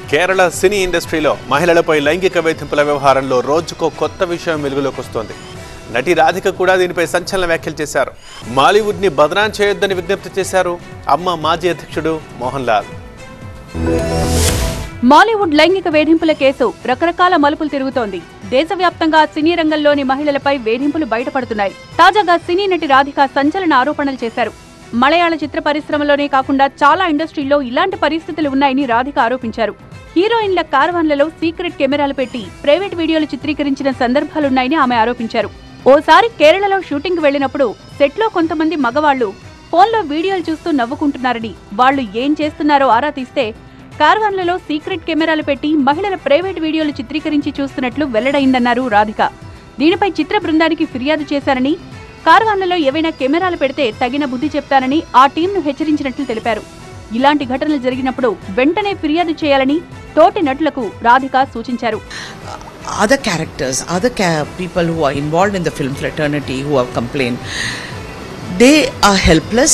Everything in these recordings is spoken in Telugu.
కేరళ సినీ ఇండస్ట్రీలో మహిళలపై లైంగిక వేధింపుల వ్యవహారంలో రోజుకో కొత్త విషయం వెలుగులోకి వస్తోంది. నటి రాధిక కూడా దీనిపై సంచలన వ్యాఖ్యలు చేశారు. మాలీవుడ్ని బదనాం చేయొద్దని విజ్ఞప్తి చేశారు అమ్మ మాజీ అధ్యక్షుడు మోహన్ లాల్. మాలీవుడ్ లైంగిక వేధింపుల కేసు రకరకాల మలుపులు తిరుగుతోంది. దేశవ్యాప్తంగా సినీ రంగంలోని మహిళలపై వేధింపులు బయటపడుతున్నాయి. తాజాగా సినీ నటి రాధిక సంచలన ఆరోపణలు చేశారు. మలయాళ చిత్ర పరిశ్రమలోనే కాకుండా చాలా ఇండస్ట్రీల్లో ఇలాంటి పరిస్థితులు ఉన్నాయని రాధిక ఆరోపించారు. హీరోయిన్ల కార్వాన్లలో సీక్రెట్ కెమెరాలు పెట్టి ప్రైవేట్ వీడియోలు చిత్రీకరించిన సందర్భాలున్నాయని ఆమె ఆరోపించారు. ఓసారి కేరళలో షూటింగ్ వెళ్లినప్పుడు సెట్లో కొంతమంది మగవాళ్లు ఫోన్లో వీడియోలు చూస్తూ నవ్వుకుంటున్నారని, వాళ్లు ఏం చేస్తున్నారో ఆరా తీస్తే కార్వాన్లలో సీక్రెట్ కెమెరాలు పెట్టి మహిళల ప్రైవేట్ వీడియోలు చిత్రీకరించి చూస్తున్నట్లు వెల్లడైందన్నారు రాధిక. దీనిపై చిత్ర బృందానికి ఫిర్యాదు చేశారని, కార్వాన్లలో ఏవైనా కెమెరాలు పెడితే తగిన బుద్ధి చెప్తానని ఆ టీంను హెచ్చరించినట్లు తెలిపారు. ఇలాంటి ఘటనలు జరిగినప్పుడు వెంటనే ఫిర్యాదు చేయాలని తోటి నటులకు రాధిక సూచించారు. Other characters, people who are involved in the film fraternity who have complained, they are helpless,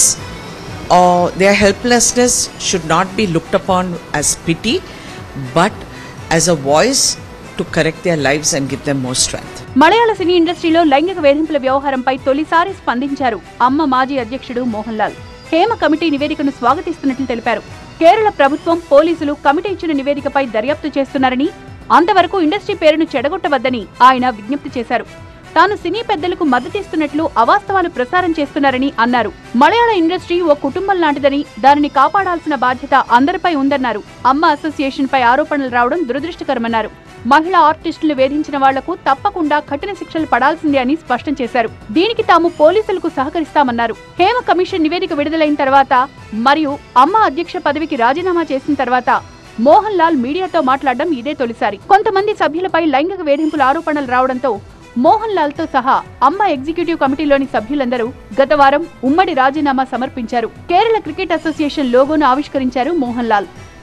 or their helplessness should not be looked upon as pity, but as a voice to correct their lives and give them more strength. మలయాళ సినీ ఇండస్ట్రీలో లైంగిక వేధింపుల వ్యవహారంపై తొలిసారి స్పందించారు అమ్మ మాజీ అధ్యక్షుడు మోహన్ లాల్. హేమ కమిటీ నివేదికను స్వాగతిస్తున్నట్లు తెలిపారు. కేరళ ప్రభుత్వం, పోలీసులు కమిటీ ఇచ్చిన నివేదికపై దర్యాప్తు చేస్తున్నారని, అంతవరకు ఇండస్ట్రీ పేరును చెడగొట్టవద్దని ఆయన విజ్ఞప్తి చేశారు. తాను సినీ పెద్దలకు మద్దతిస్తున్నట్లు అవాస్తవాలు ప్రసారం చేస్తున్నారని అన్నారు. మలయాళ ఇండస్ట్రీ ఓ కుటుంబం లాంటిదని, దానిని కాపాడాల్సిన బాధ్యత అందరిపై ఉందన్నారు. అమ్మ అసోసియేషన్ పై ఆరోపణలు రావడం దురదృష్టకరమన్నారు. మహిళా ఆర్టిస్టులు వేధించిన వాళ్లకు తప్పకుండా కఠిన శిక్షలు పడాల్సిందే అని స్పష్టం చేశారు. దీనికి తాము పోలీసులకు సహకరిస్తామన్నారు. హేమ కమిషన్ నివేదిక విడుదలైన తర్వాత మరియు అమ్మ అధ్యక్ష పదవికి రాజీనామా చేసిన తర్వాత మోహన్ లాల్ మీడియాతో మాట్లాడడం ఇదే తొలిసారి. కొంతమంది సభ్యులపై లైంగిక వేధింపుల ఆరోపణలు రావడంతో మోహన్ లాల్ తో సహా అమ్మ ఎగ్జిక్యూటివ్ కమిటీలోని సభ్యులందరూ గత వారం ఉమ్మడి రాజీనామా సమర్పించారు. కేరళ క్రికెట్ అసోసియేషన్ లోగోను ఆవిష్కరించారు మోహన్ లాల్.